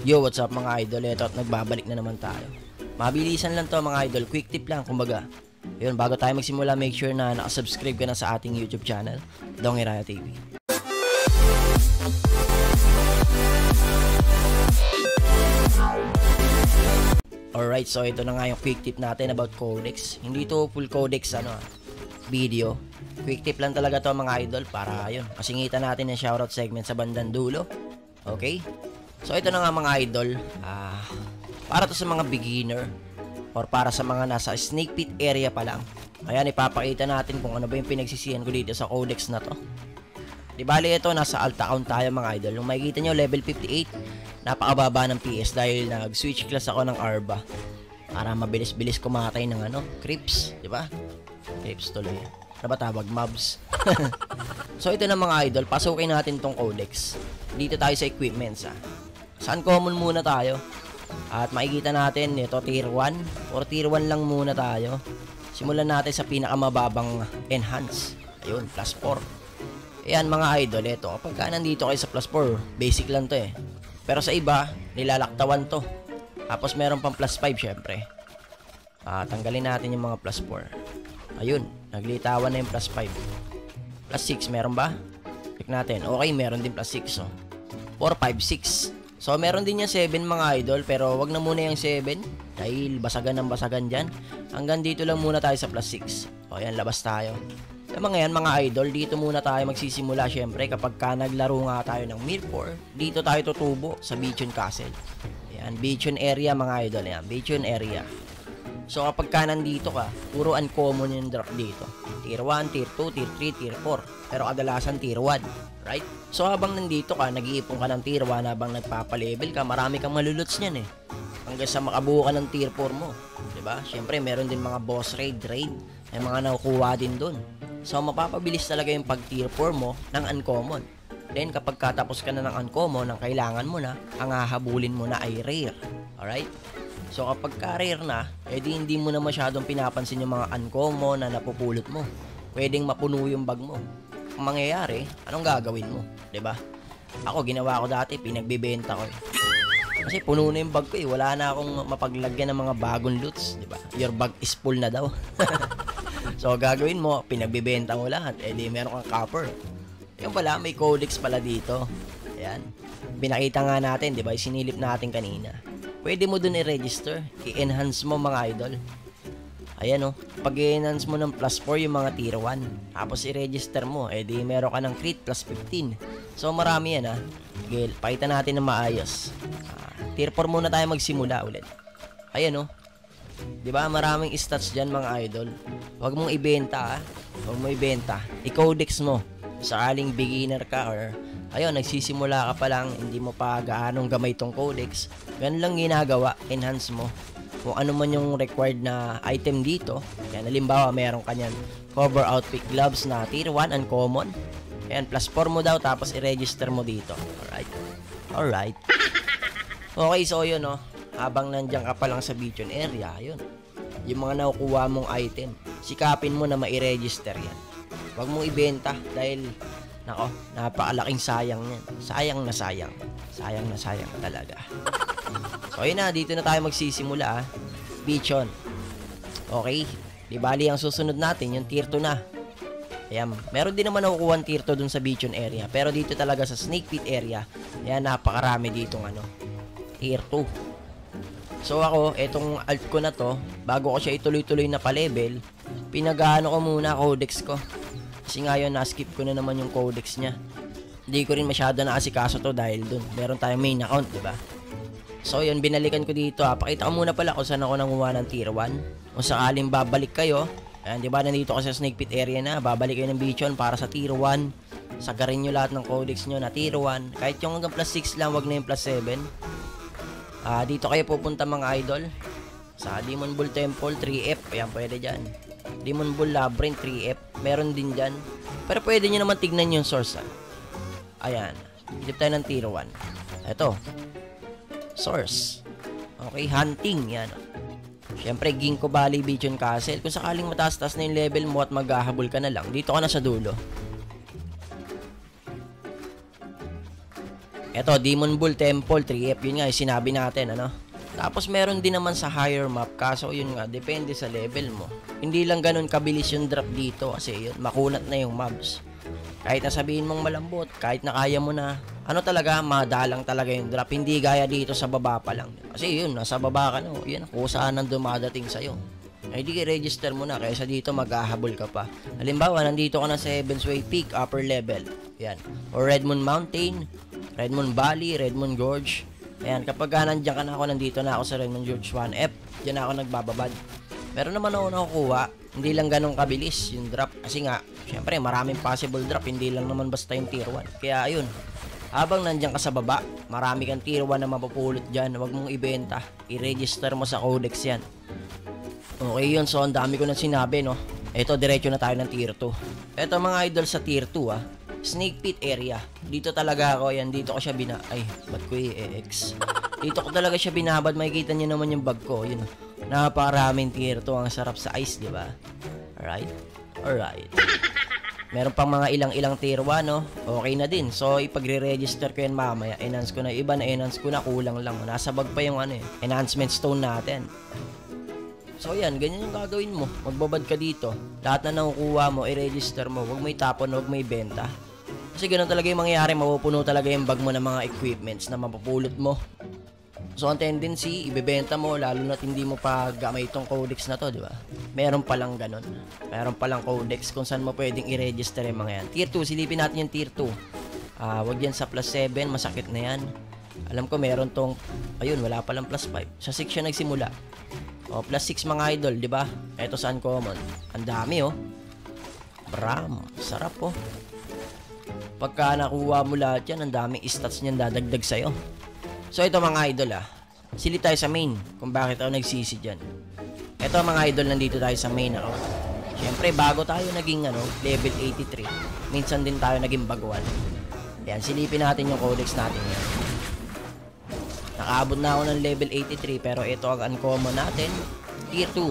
Yo, what's up mga idol? Ito at nagbabalik na naman tayo. Mabilisan lang to mga idol, quick tip lang kumbaga. Yun, bago tayo magsimula, make sure na nakasubscribe ka na sa ating YouTube channel, Dongy Raya TV. Alright, so ito na nga yung quick tip natin about codex. Hindi to full codex video. Quick tip lang talaga to mga idol para yun, masingitan natin yung shoutout segment sa bandang dulo. Okay? So ito na nga mga idol, para to sa mga beginner or para sa mga nasa snake pit area pa lang. Ayan, ipapakita natin kung ano ba yung pinagsisihan ko dito sa codex na to. Di bali ito, nasa alt account tayo mga idol. Kung makikita nyo, level 58, napakababa ng PS dahil nag-switch class ako ng Arba para mabilis-bilis kumatay ng creeps, di ba? Creeps tuloy. Ano ba tawag? Mobs. So ito na mga idol, pasukin natin tong codex. Dito tayo sa equipments Sa uncommon muna tayo. At makikita natin ito tier 1 or tier 1 lang muna tayo. Simulan natin sa pinakamababang enhance. Ayun, plus 4. Ayan mga idol, ito. Kapag nandito kayo sa plus 4, basic lang to Pero sa iba, nilalaktawan to. Tapos meron pang plus 5 syempre. Tanggalin natin yung mga plus 4. Ayun, naglitawan na yung plus 5. Plus 6, meron ba? Check natin. Okay, meron din plus 6 4, 5, 6. So, meron din yung 7 mga idol, pero wag na muna yung 7 dahil basagan ng basagan dyan. Hanggang dito lang muna tayo sa plus 6. O, yan, labas tayo. Sa mga yan, mga idol, dito muna tayo magsisimula syempre kapag naglaro nga tayo ng Mirror. Dito tayo tutubo sa Beachon Castle. Yan, Beachon area mga idol. Yan, Beachon area. So, kapag nandito ka, puro uncommon yung drop dito. Tier 1, Tier 2, Tier 3, Tier 4. Pero kadalasan Tier 1. Right? So habang nandito ka, nag-iipon ka ng tier 1 habang nagpapalevel ka, marami kang maluluts niyan hanggang sa makabuo ka ng tier 4 mo. 'Di ba? Syempre, meron din mga boss raid, may mga nakukuha din doon. So mapapabilis talaga yung pag tier 4 mo ng uncommon. Then kapag katapos ka na ng uncommon, ang kailangan mo na, ang hahabulin mo na ay rare. Alright? So kapag ka-rare na, edi hindi mo na masyadong pinapansin yung mga uncommon na napupulot mo. Pwedeng mapuno yung bag mo. Kung mangyayari, anong gagawin mo? 'Di ba? Ako, ginawa ko dati, pinagbebenta ko Kasi puno na yung bag ko wala na akong mapaglagyan ng mga bagong loots, 'di ba? Your bag is full na daw. So, gagawin mo, pinagbebenta mo lahat, di meron kang copper. Yung pala, may codex pala dito. Ayan. Pinakita nga natin, 'di ba? Sinilip natin kanina. Pwede mo dun i-register, i-enhance mo mga idol. Ayan pag i-enhance mo ng plus 4 yung mga tier 1, tapos i-register mo, di meron ka ng crit plus 15. So marami yan Sige, pakita natin na maayos. Tier 4 muna tayo magsimula ulit. Ayan diba maraming stats dyan mga idol. Huwag mong ibenta Huwag mo ibenta, i-codex mo. Sakaling beginner ka or ayun, nagsisimula ka pa lang, hindi mo pa gaanong gamay tong codex, ganun lang ginagawa, enhance mo kung ano man yung required na item dito. Yan, halimbawa, meron kanyan cover outfit gloves na tier 1 uncommon. Yan, plus 4 mo daw, tapos i-register mo dito. Alright. Okay, so yun habang nandiyan ka pa lang sa Beachon area, yun, yung mga nakukuha mong item, sikapin mo na ma-register yan. Huwag mong ibenta dahil napakalaking sayang yan. Sayang na sayang talaga. So ayun na, dito na tayo magsisimula Beachon. Okay, di bali ang susunod natin yung tier 2 na. Ayan, meron din naman nakukuha tier 2 dun sa Beachon area, pero dito talaga sa Snake Pit area, ayan, napakarami ditong tier 2. So ako, etong alt ko na to, bago ko siya ituloy-tuloy na pa-level, pinagaano ko muna codex ko. Kasi ngayon, na-skip ko na naman yung codex niya. Hindi ko rin masyado naasikaso to dahil dun meron tayong main account, diba? So yun, binalikan ko dito Pakita ko muna pala kung saan ako nanguha ng tier 1. Kung sakaling babalik kayo, ayan, diba nandito kasi sa Snake Pit area na, babalik kayo ng Beachon para sa tier 1. Sagarin nyo lahat ng codex nyo na tier 1. Kahit yung hanggang plus 6 lang, wag na yung plus 7. Dito kayo pupunta mga idol. Sa Demon Bull Temple 3F, ayan, pwede dyan. Demon Bull Labyrinth 3F, meron din dyan. Pero pwede nyo naman tignan yung source Ayan, hidip tayo ng tier 1. Ito, source. Okay, hunting, yan. Syempre, Ginkgo Valley Beachon Castle. Kung sakaling mataas-taas na yung level mo at maghahabol ka na lang, dito ka na sa dulo. Eto, Demon Bull Temple 3F, yun nga yung sinabi natin, ano. Tapos meron din naman sa higher map, kaso yun nga, depende sa level mo. Hindi lang ganun kabilis yung drop dito kasi yun, makunat na yung mobs. Kahit nasabihin mong malambot, kahit na kaya mo na, ano talaga, madalang talaga yung drop. Hindi gaya dito sa baba pa lang. Kasi yun, nasa baba ka na, yan, kung saan ang dumadating sa'yo. Ay di register mo na, kaysa dito maghahabol ka pa. Halimbawa, nandito ka na sa Heaven's Way Peak, upper level. Yan. O Redmond Mountain, Redmond Valley, Redmond Gorge. Ayan, kapag nandiyan ka na ako, nandito na ako sa Redmond Gorge 1F, diyan na ako nagbababad. Meron naman ako nakukuha, hindi lang ganun kabilis yung drop. Kasi nga, syempre maraming possible drop, hindi lang naman basta yung tier 1. Kaya ayun, habang nandiyan ka sa baba, marami kang tier 1 na mapupulot dyan. Huwag mong ibenta, i-register mo sa codex yan. Okay yun, so ang dami ko nang sinabi, no. Ito, diretso na tayo ng tier 2. Ito mga idol sa tier 2, Snake Pit area. Dito talaga ako, yan, dito ko siya ba't ko i-EX? Dito ko talaga siya binabad, makikita niyo naman yung bag ko, yun. Napakaraming tier 2, ang sarap sa ice, di ba? Alright. Meron pang mga ilang tier 1, no? Okay na din. So, ipagre-register ko yan mamaya. Enhance ko na. Iba na enhance ko na. Kulang lang. Nasa bag pa yung enhancement stone natin. So, yan. Ganyan yung gagawin mo. Magbabad ka dito. Lahat na nakukuha mo, i-register mo. Huwag mo itapon, huwag mo ibenta. Kasi ganun talaga yung mangyayari. Mapupuno talaga yung bag mo ng mga equipments na mapupulot mo. So, ang tendency, ibebenta mo, lalo na't hindi mo pa gamay itong codex na to, di ba? Meron palang ganun. Meron palang codex kung saan mo pwedeng i-register yung mga yan. Tier 2, silipin natin yung tier 2. Wag yan sa plus 7, masakit na yan. Alam ko meron tong, ayun, wala palang plus 5. Sa 6 siya nagsimula. O, plus 6 mga idol, di ba? Ito sa uncommon. Ang dami, oh. Bram, sarap, oh. Pagka nakuha mo lahat yan, ang daming stats niyan dadagdag sa'yo. So, ito mga idol, silip tayo sa main kung bakit ako nagsisi dyan. Ito mga idol, nandito tayo sa main ako. Siyempre, bago tayo naging level 83, minsan din tayo naging baguan. Yan, silipin natin yung codex natin yan. Nakaabot na ako ng level 83, pero ito ang uncommon natin, tier 2.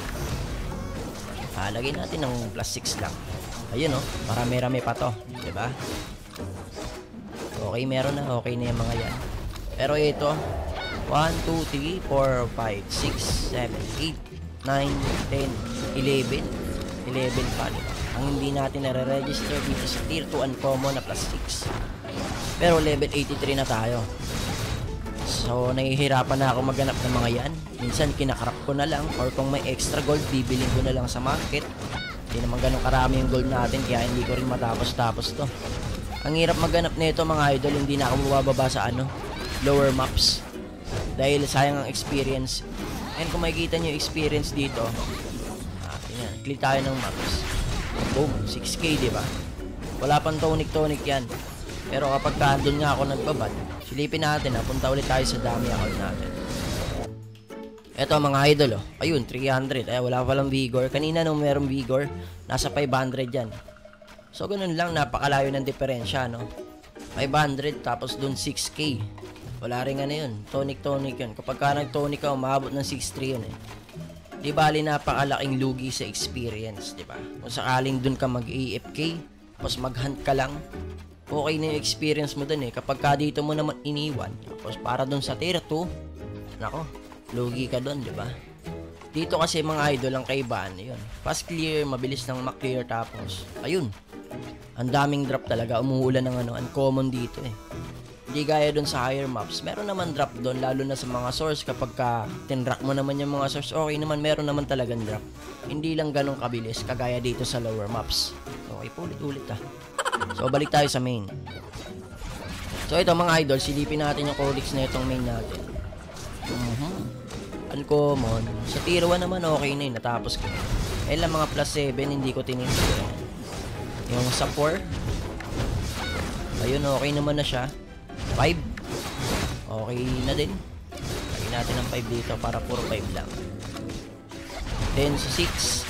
Lagyan natin ng plus 6 lang. Ayun, marami-rami pa to, diba? Okay, meron na. Okay na yung mga yan. Pero ito, 1, 2, 3, 4, 5, 6, 7, 8, 9, 10, 11. 11 pa, diba? Ang hindi natin nare-register dito sa tier 2 uncommon na plus 6. Pero level 83 na tayo. So, nahihirapan na ako maghanap ng mga yan. Minsan, kinakrap ko na lang. Or kung may extra gold, bibiling ko na lang sa market. Hindi naman ganun karami yung gold natin, kaya hindi ko rin matapos-tapos to. Ang hirap maghanap nito mga idol, hindi na ako mabababa sa lower maps. Dahil sayang ang experience. And kung makikita nyo yung experience dito, tingnan, click tayo ng maps. Boom, 6k, diba? Wala pang tonic yan. Pero kapag doon nga ako nagbabad, silipin natin, punta ulit tayo sa dami account natin. Eto mga idol, ayun, 300. Wala palang vigor. Kanina nung merong vigor, nasa 500 yan. So, ganun lang, napakalayo ng diferensya, 500, tapos dun 6k. Wala rin yun. Tonic yun. Kapag ka nag-tonic ka, umabot ng 6.3 yun Di bali napakalaking lugi sa experience, di ba? Kung sakaling dun ka mag-AFK, tapos mag-hunt ka lang, okay na yung experience mo dun Kapag ka dito mo naman iniwan, tapos para dun sa tier 2, nako, lugi ka dun, di ba? Dito kasi mga idol, ang kaibaan, yun. Fast clear, mabilis nang ma-clear, tapos, ayun. Ang daming drop talaga, umuulan ng uncommon dito Hindi gaya dun sa higher maps. Meron naman drop dun, lalo na sa mga source. Kapag ka tinrack mo naman yung mga source, okay naman, meron naman talagang drop. Hindi lang ganun kabilis, kagaya dito sa lower maps. Okay, ulit-ulit So, balik tayo sa main. So, ito mga idol, silipin natin yung codex na itong main natin. Uncommon. Sa tier 1 naman, okay na natapos ko. Lang mga plus 7, hindi ko tinitira. Yung sa 4, ayun, okay naman na siya. 5, okay na din. Lagyan natin ng 5 dito para puro 5 lang. Then sa 6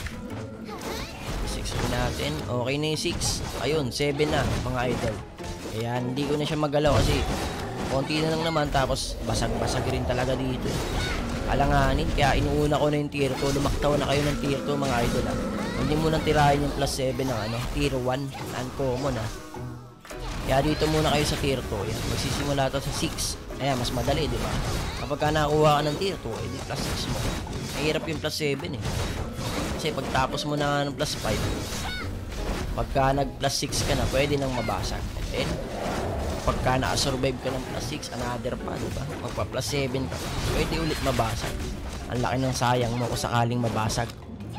natin, okay na yung 6. Ayun, 7 na mga idol. Kaya hindi ko na siya magalaw kasi konti na lang naman, tapos basag-basag rin talaga dito alanganin, kaya inuuna ko na yung tier 2. Lumaktaw na kayo ng tier 2 mga idol Hindi mo nang tirahin yung plus 7 ng tier 1 uncommon Kaya dito muna kayo sa tier 2. Yan, magsisimula to sa 6. Ayan, mas madali, di ba? Kapag ka nakakuha ka ng tier 2, edi plus 6 mo. Mahirap yung plus 7 eh. Kasi pagtapos mo na ng plus 5, pagka nag plus 6 ka na, pwede nang mabasag. And pagka nakasurvive ka ng plus 6, another pa, diba? Magpa plus 7 ka, pwede ulit mabasag. Ang laki ng sayang mo kung sakaling mabasag.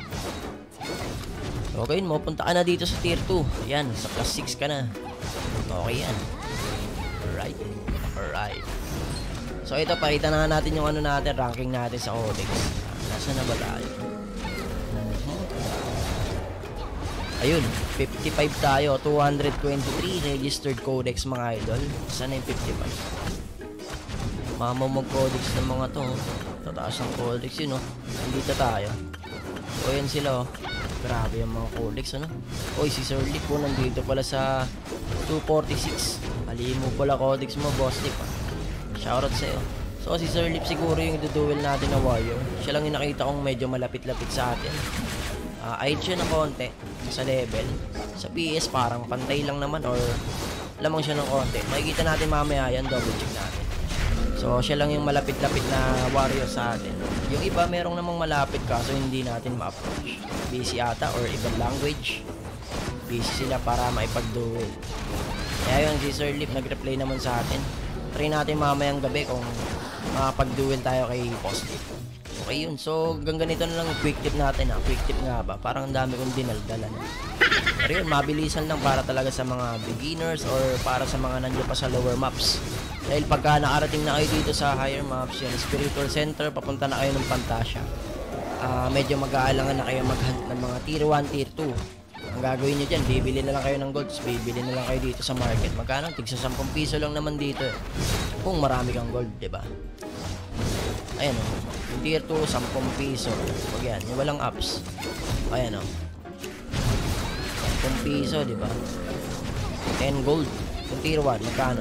Okay mo, punta ka na dito sa tier 2. Ayan, sa plus 6 ka na. Okay yan. Alright. So ito, pakita na natin yung ano natin, ranking natin sa Codex. Nasaan na ba tayo? Ayun, 55 tayo, 223 registered Codex mga idol. Saan na yung 55? Mamamag Codex ng mga to. Tataas ang Codex yun, oh. Nandito tayo. So yan sila, oh. Grabe yung mga Codex, ano? Oy, si Sir Lip po nandito pala sa 246. Mali mo pala Codex mo, Boss Lip, ah. Shoutout sa'yo. So si Sir Lip siguro yung duduel natin na warrior. Siya lang yung nakita kong medyo malapit-lapit sa atin. Ayod siya ng konti sa level. Sa PS parang pantay lang naman or lamang siya ng konti. Makikita natin mamaya yan, double check natin. So siya lang yung malapit-lapit na warrior sa atin. Yung iba merong namang malapit kaso hindi natin ma-approach. Busy ata or ibang language. Busy sila para maipag-duel. Kaya yun, si Sir Lip nag-reply naman sa atin. Try natin mamayang gabi kung makapag-duel tayo kay Boss Lip. Okay yun. So, ganito na lang yung quick tip natin. Quick tip nga ba? Parang ang dami kong dinaldalan. Pero yun, mabilisan lang para talaga sa mga beginners or para sa mga nandiyo pa sa lower maps. Dahil pagka nakarating na kayo dito sa higher maps, yan, Spiritual Center, papunta na kayo ng Pantasya. Medyo mag-aalangan na kayo mag-hunt ng mga tier 1, tier 2. Ang gagawin nyo dyan, bibili na lang kayo ng golds, bibili na lang kayo dito sa market. Magkano? Tigsa 10 piso lang naman dito eh. Kung marami kang gold, diba? Ayan o. Yung tier 2, 10 piso. Huwag yan. Yung walang ups. Ayan o. 10 piso, diba? 10 gold. Yung tier 1, magkano?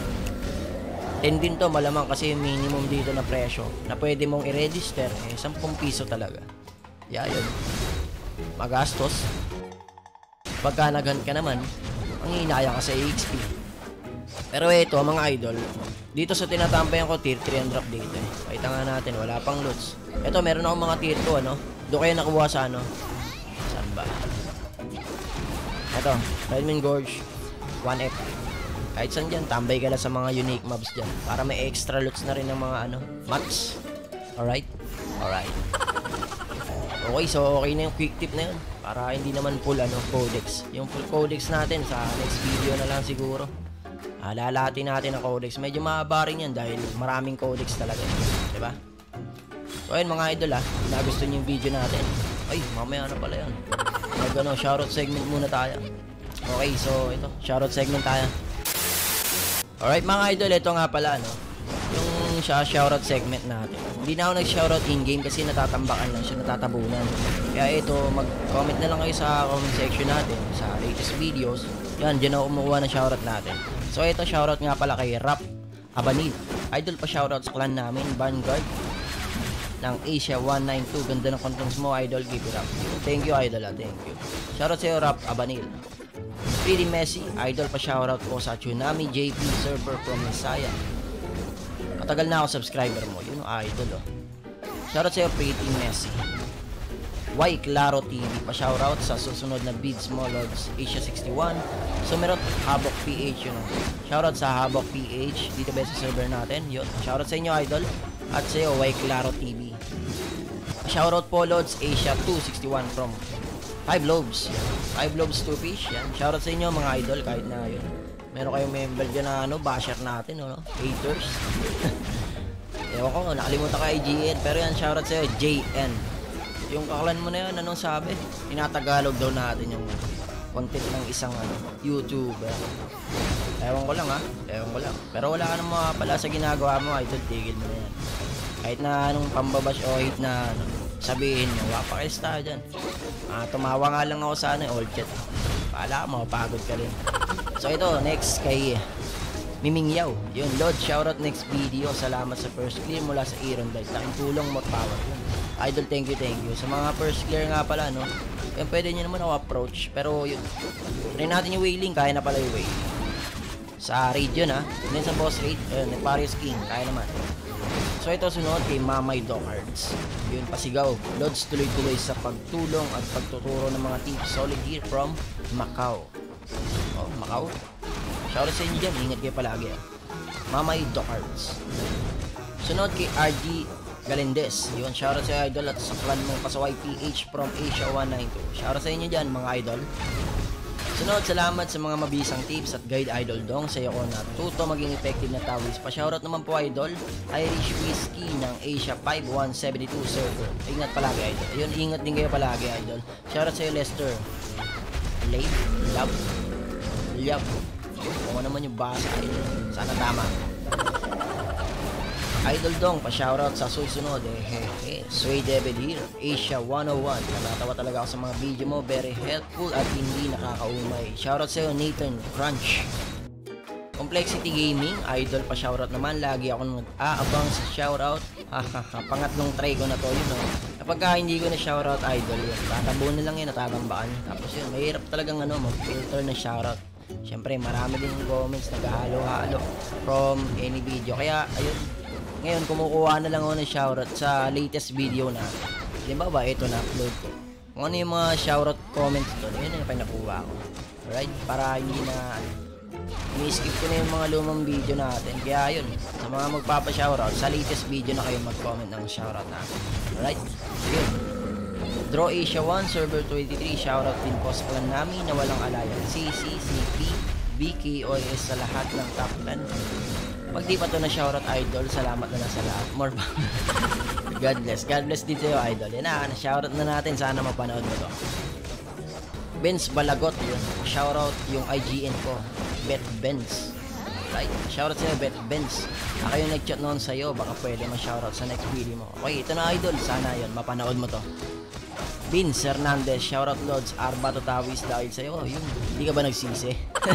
10 din to, malamang kasi yung minimum dito na presyo na pwede mong i-register, eh, 10 piso talaga. Yeah, yun. Magastos. Pagka nag-hunt ka naman, ang hinaya ka sa EXP. Pero ito, mga idol, dito sa tinatampayan ko, tier 3 ang drop dito eh. Pakita nga natin, wala pang loot. Ito, meron akong mga tier 2, ano? Doon kayo nakuha sa ano? Saan ba? Ito, Redmond Gorge, 1F. Kahit saan dyan, tambay ka lang sa mga unique mobs dyan. Para may extra loots na rin ng mga ano, mats. Alright? Alright. Okay, so okay na yung quick tip na yun. Para hindi naman full ano, codex. Yung full codex natin sa next video na lang siguro. Lalatin natin ang codex. Medyo mahaba rin yan dahil maraming codex talaga. Diba? So ayun mga idol nagusto nyo yung video natin. Ay, mamaya na pala yun. Shoutout segment muna tayo. Okay, so ito, shoutout segment tayo. Alright mga idol, ito nga pala yung shoutout segment natin. Hindi na ako nag-shoutout in-game kasi natatambakan lang siya, natatabunan. Kaya ito, mag-comment na lang kayo sa comment section natin sa latest videos. Yan, dyan ako kumukuha ng shoutout natin. So ito, shoutout nga pala kay Rap Abanil. Idol pa shoutout sa clan namin, Vanguard ng Asia 192. Ganda ng contents mo, idol. Give it up. Thank you, idol. Thank you. Shoutout sa'yo, Rap Abanil. Pretty Messi, idol pa shoutout ko sa Tsunami JP server from Messiah. Matagal na ako subscriber mo, yun idol Shoutout sa'yo, Pretty Messi. Y Claro TV pa shoutout sa susunod na bids mo, Lords Asia 61. So meron Habok PH yun Shoutout sa Habok PH dito ba sa server natin, yun. Shoutout sa inyo idol. At sa'yo, Y Claro TV. Shoutout po, Lords Asia 261 from 5 Lobes. 5 Lobes 2 fish. Yan. Shoutout sa inyo mga idol kahit na yun. Meron kayong member dyan na basher natin, haters. Ewan ko, nakalimutan ka IGN. Pero yan, shoutout sa'yo, JN. Yung kaklan mo na yun, anong sabi? Tinatagalog daw natin yung content ng isang YouTuber. Ewan ko lang ewan ko lang. Pero wala ka naman pala sa ginagawa mo, idol, tigil mo na yan. Kahit na anong pambabash o hate na sabihin nyo, wapakis tayo dyan. Tumawa nga lang ako sa all chat. Paala ka, mapagod ka rin. So ito, next kay Miming Yaw. Yun, Lord, shoutout next video. Salamat sa first clear mula sa Iron Light. Laking tulong mo, power. Idol, thank you. Sa mga first clear nga pala, yan, pwede nyo naman ako approach. Pero yun, rin natin yung wailing, kaya na pala yung wailing. sa raid yun ha. And then sa boss raid, ayun, Nefarious King, kaya naman. So ito sunod kay Mamay Docards. Yun, pasigaw. Lods tuloy-tuloy sa pagtulong at pagtuturo ng mga tips. Solid here from Macau. Oh, Macau. Shoutout sa inyo dyan, ingat kayo palagi ah. Mamay Docards. Sunod kay RG Galindez. Yun, shoutout sa idol at sa clan mong Pasaway PH from Asia 192. Shoutout sa inyo dyan mga idol. Sunod, salamat sa mga mabisang tips at guide idol dong sa iyo ko natuto maging effective na tawis. Pa-shoutout naman po idol, Irish Whiskey ng Asia 5172 server. Ingat palagi idol. Ayun, ingat din kayo palagi idol. Shoutout sa iyo Lester. Love. Kung naman yung basa idol. Sana tama. Idol dong, pa-shoutout sa susunod Sway Devil here, Asia 101. Natawa talaga ako sa mga video mo, very helpful at hindi nakakaumay. Shoutout sa iyo Nathan Crunch. Complexity Gaming, idol pa-shoutout naman. Lagi ako nag-aabang sa shoutout. Pangatlong try ko na to yun Kapag hindi ko na shoutout idol yun, tatabo na lang yun, natatambaan. Tapos yun, mahirap talagang mag-filter na shoutout. Siyempre marami din comments naghahalo-halo from any video. Kaya ayun, ngayon, kumukuha na lang ako ng shoutout sa latest video na. Di ba ito na-upload ko. Kung ano yung mga shoutout comments doon, yun yung pinakuha ko. Alright? Para hindi na i-skip ko na yung mga lumang video natin. Kaya yun, sa mga magpapa-shoutout, sa latest video na kayo mag-comment ng shoutout natin. Alright? Yun. Draw Asia 1, Server 23, shoutout din po sa clan namin na walang alayan. CCCP, BKOS sa lahat ng top 10. Pag di pa to na shoutout idol, salamat na lang sa lahat. More pa. God bless din sa'yo idol. Yan na, shoutout na natin, sana mapanood mo to. Benz Balagot yun, shoutout yung IGN ko, Bet Benz. Right? Shoutout sa'yo Bet Benz. Ako yung nag-chat noon sa'yo, baka pwede ma-shoutout sa next video mo. Okay, ito na idol, sana yun, mapanood mo to. Vince Hernandez, shoutout Lods, Arba Tawis dahil sa'yo. Yun, hindi ka ba nagsisi?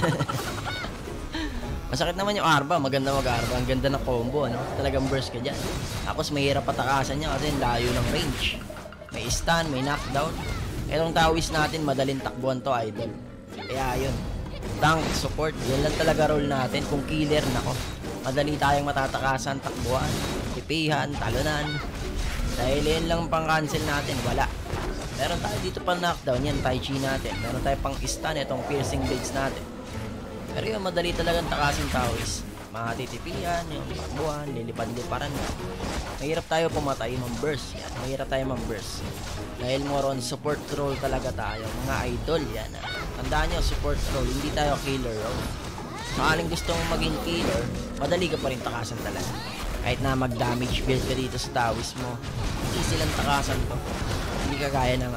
Masakit naman yung Arba, maganda mag-Arba. Ang ganda ng combo, talagang burst ka dyan. Tapos mahirap patakasan niya kasi layo ng range. May stun, may knockdown. Itong Tawis natin, madaling takbuhan to idol. Kaya yun, tank, support, yan lang talaga role natin. Kung killer, nako, madali tayong matatakasan, takbuhan, tipihan, talunan. Dahil yan lang pang cancel natin, wala. Meron tayo dito pang knockdown, yan Tai Chi natin. Meron tayo pang stun, itong piercing blades natin. Pero yun, madali talagang takasin Tawis. Mga titipihan, yung takbuhan, lilipad-liparan na. Mahirap tayo pumatay, mang-burst. Yan, mahirap tayo mang-burst. Dahil more on support role talaga tayo. Mga idol, yan. Tandaan nyo, support role, hindi tayo killer role. Sakaling gusto mong maging killer, madali ka pa rin takasan talaga. Kahit na mag-damage build ka dito sa Tawis mo, easy lang takasan to. Hindi ka kaya ng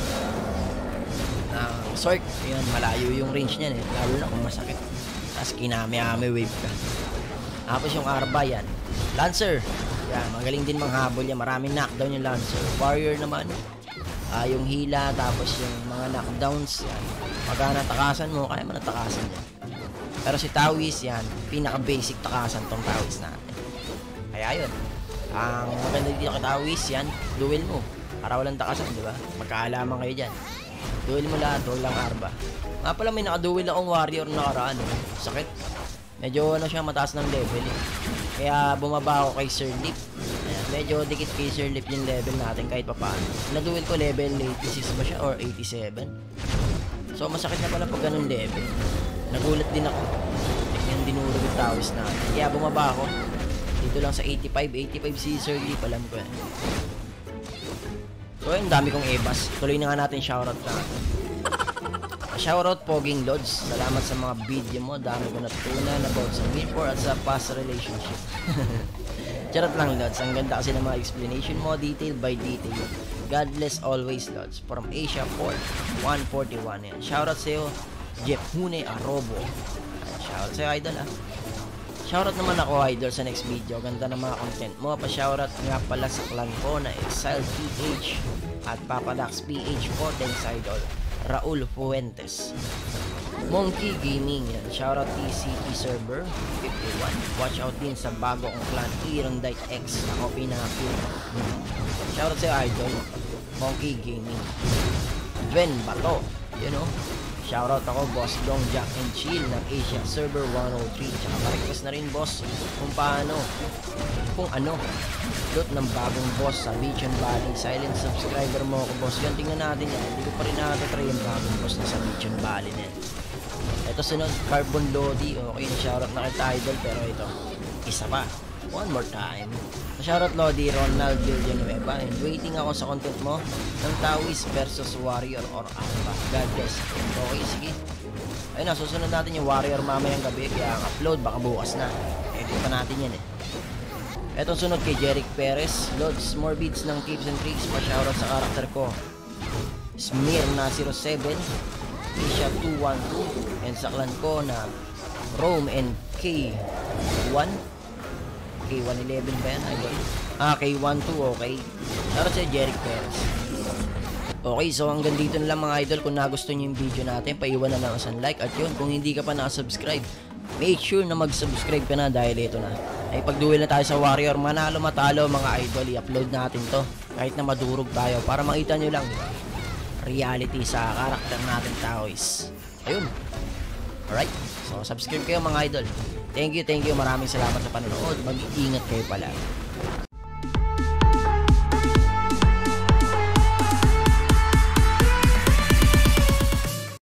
Sork, yun, malayo yung range niyan lalo na kung masakit. Tapos kinami-ami wave ka. Tapos yung Arba yan, Lancer, yan, magaling din manghabol yan, maraming knockdown yung Lancer. Warrior naman, yung hila, tapos yung mga knockdowns yan, pagka natakasan mo, kaya mo natakasan yan. Pero si Tawis yan, pinaka-basic takasan tong Tawis natin. Kaya yun, ang maganda dito kay Tawis yan, duel mo, para walang takasan, di ba? Magkaalaman kayo dyan. Duel mo lahat, huwag lang Arba. Nga pala may nakaduel akong warrior na nakaraan. Sakit. Medyo siya, mataas ng level Kaya bumaba ako kay Sir Lip. Ayan, medyo dikit kay Sir Lip yung level natin kahit pa paano. Naduel ko level 86 ba siya or 87. So masakit na pala pag ganun level. Nagulat din ako. Yung dinurog yung Tawis natin. Kaya bumaba ako. Dito lang sa 85 si Sir Lip, alam ko yan. So yun, dami kong ebas. Tuloy na nga natin shoutout na. Shoutout Poging Lods. Salamat sa mga video mo. Dami ko natutunan about sa Milfor at sa past relationship. Charot lang Lods. Ang ganda kasi ng mga explanation mo. Detail by detail. God bless always Lods. From Asia 4 141 yan. Shoutout sa'yo Jeff Hune Arobo. Shoutout sa'yo idol Shoutout naman ako idol sa next video. Ganda ng mga content mo. Pa-shoutout nga pala sa clan ko na Exile PH at Papadax PH po. Thanks idol. Raul Fuentes. Monkey Gaming yan. Shoutout TCP server 51. Watch out din sa bago kong clan Irondite X. Ako pinaka-cute. Shoutout sa idol Monkey Gaming. Gwen Bato. You know. Shoutout ako, Boss Dong Jack and Chill ng Asia Server 103. Tsaka pa-request na rin, boss, kung ano, loot ng bagong boss sa Beacon Valley. Silent subscriber mo ako, boss. Yan, tingnan natin yan. Hindi ko pa rin nakatry yung bagong boss na sa Beacon Valley din. Ito sunod, Carbon Lodi. Okay, shoutout na kita, idol, pero ito, isa pa. One more time. Shoutout Lodi, Ronald Villanueva. And waiting ako sa content mo ng Taoist versus Warrior or Alpha. God bless. Okay, sige. Ayun na, susunod natin yung Warrior mamayang gabi. Kaya ang upload, baka bukas na. Edit pa natin yan eh. Etong sunod kay Jeric Perez. Loads, more beats ng tips and tricks. Pa-shoutout sa karakter ko. Smear na 07. Isha 212. And sa clan ko na Rome and K1. K111 ba yan? K12, okay. Shoutout sa Jeric Perez. Okay, so hanggang dito na lang mga idol. Kung nagustuhan nyo yung video natin, paiwan na lang sa like. At yun, kung hindi ka pa nakasubscribe, make sure na mag-subscribe ka na dahil ito na. Ay pagduel na tayo sa Warrior, manalo matalo mga idol, i-upload natin to kahit na madurog tayo para makita nyo lang, diba? Reality sa karakter natin Taoist. Ayun. Alright, so subscribe kayo mga idol. Thank you, maraming salamat sa panonood. Mag-iingat kayo pala.